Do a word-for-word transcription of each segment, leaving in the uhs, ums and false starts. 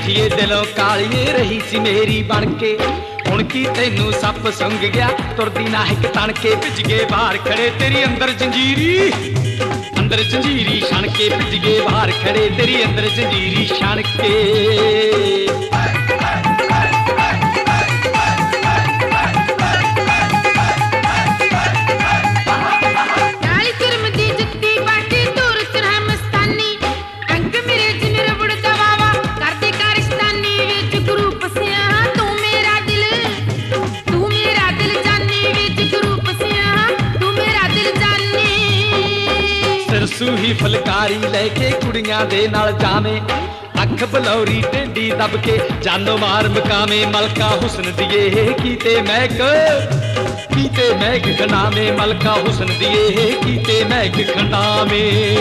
चिट्ठिए दिलों कालिए रही सी मेरी बनके, हुण की तैनू सप सुंघ गया तुरदी ना हिक तणके, भिज गए बाहर खड़े तेरी अंदर जंजीरी, अंदर जंजीरी छण के, भिज गए बाहर खड़े तेरी अंदर जंजीरी छण के। सूही फुलकारी लैके कुड़ियां दे नाल जावे, अख बलौरी टेंडी दब के जानो मार मकामे, मलका हुसन दिए कीते महक कीते महक खंडावे, मलका हुसन दिए कीते महक खंडावे।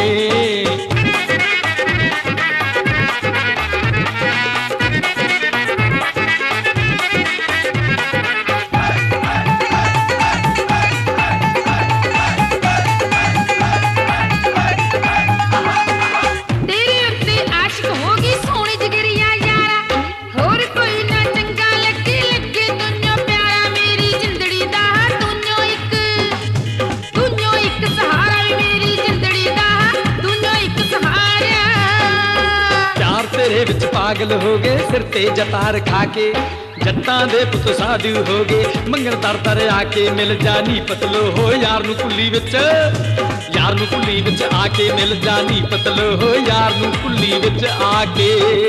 तेरे विच पागल हो गए सिर ते जतार खाके, जट्टां दे पुत साधु हो गए मंगल दर दर आके, मिल जानी पतलो हो यार नू कुल्ली विच, यार नू कुल्ली विच आके, मिल जानी पतलो हो यार नू कुल्ली विच आके।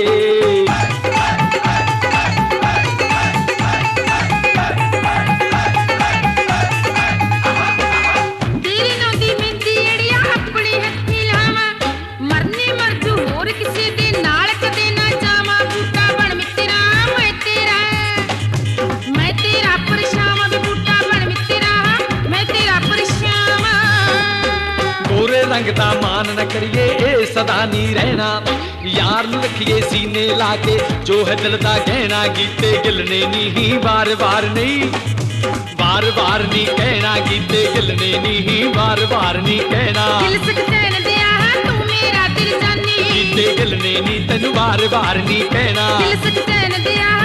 रंग दा मान न करिए ए सदा नी रहना, यार नू रखिए सीने लाके जो है दिल दा गहना, गीते गिलने नी बार बार नहीं, बार बार नी कहना, गीते गिलने नी बार बार नी कहना, दिल सकचैन दिया तू मेरा दिल जानी, गीते गिलने नी तेनू बार बार नी कहना, दिल सकचैन दिया